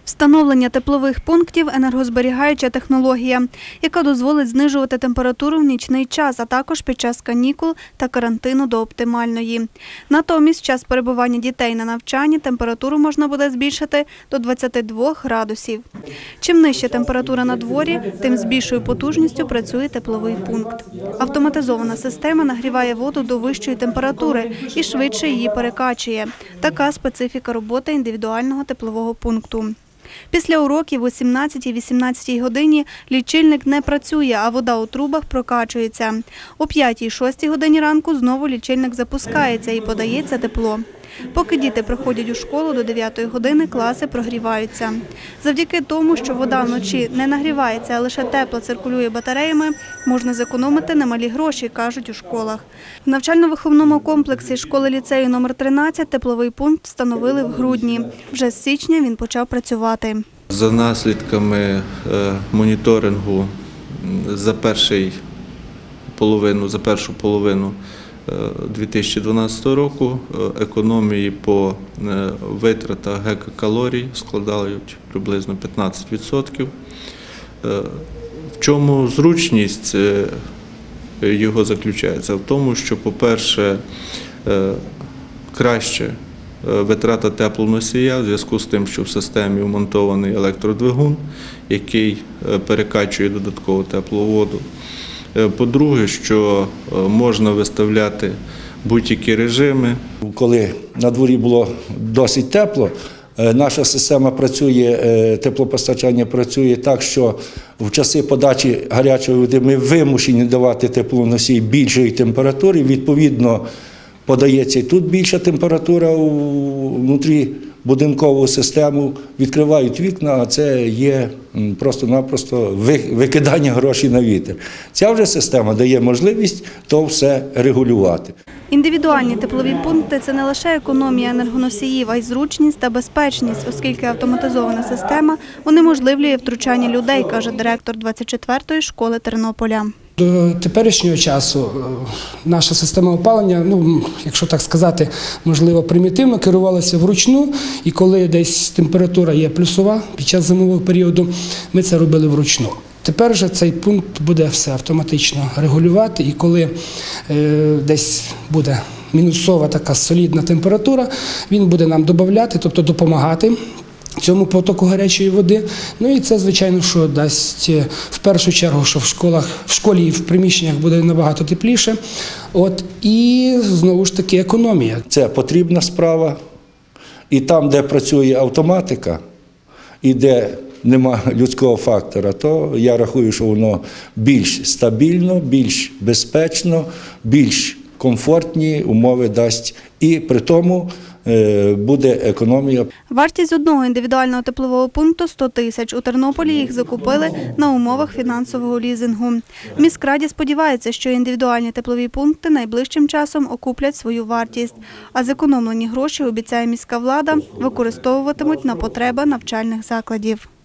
Встановлення теплових пунктів – енергозберігаюча технологія, яка дозволить знижувати температуру в нічний час, а також під час канікул та карантину до оптимальної. Натомість, в час перебування дітей на навчанні температуру можна буде збільшити до 22 градусів. Чим нижча температура на дворі, тим з більшою потужністю працює тепловий пункт. Автоматизована система нагріває воду до вищої температури і швидше її перекачує. Така специфіка роботи індивідуального теплового пункту. Після уроків о 17-18 годині лічильник не працює, а вода у трубах прокачується. О 5-6 годині ранку знову лічильник запускається і подається тепло. Поки діти приходять у школу до 9 години, класи прогріваються. Завдяки тому, що вода вночі не нагрівається, а лише тепло циркулює батареями, можна зекономити немалі гроші, кажуть у школах. В навчально-виховному комплексі школи-ліцею номер 13 тепловий пункт встановили в грудні. Вже з січня він почав працювати. За наслідками моніторингу за першу половину 2012 року економії по витратах гекакалорій складають приблизно 15%. В чому зручність його заключається? В тому, що, по-перше, краще витрата теплоносія в зв'язку з тим, що в системі вмонтований електродвигун, який перекачує додаткову теплу воду. По-друге, що можна виставляти будь-які режими. Коли на дворі було досить тепло, наша система працює, теплопостачання працює так, що в часи подачі гарячої води ми вимушені давати теплоносій більшої температури, відповідно подається і тут більша температура внутрі будинкову систему, відкривають вікна, а це є просто-напросто викидання грошей на вітер. Ця вже система дає можливість то все регулювати. Індивідуальні теплові пункти – це не лише економія енергоносіїв, а й зручність та безпечність, оскільки автоматизована система унеможливлює втручання людей, каже директор 24-ї школи Тернополя. До теперішнього часу наша система опалення, якщо так сказати, можливо, примітивно, керувалася вручну, і коли десь температура є плюсова під час зимового періоду, ми це робили вручну. Тепер же цей пункт буде все автоматично регулювати, і коли десь буде мінусова така солідна температура, він буде нам додати, тобто допомагати цьому потоку гарячої води. Ну і це, звичайно, що дасть в першу чергу, що в школі і в приміщеннях буде набагато тепліше. І знову ж таки економія. Це потрібна справа. І там, де працює автоматика, і де нема людського фактора, то я рахую, що воно більш стабільно, більш безпечно, більш комфортні умови дасть. І при тому буде економія. Вартість одного індивідуального теплового пункту – 100 тисяч. У Тернополі їх закупили на умовах фінансового лізингу. В міськраді сподіваються, що індивідуальні теплові пункти найближчим часом окуплять свою вартість. А зекономлені гроші, обіцяє міська влада, використовуватимуть на потреби навчальних закладів.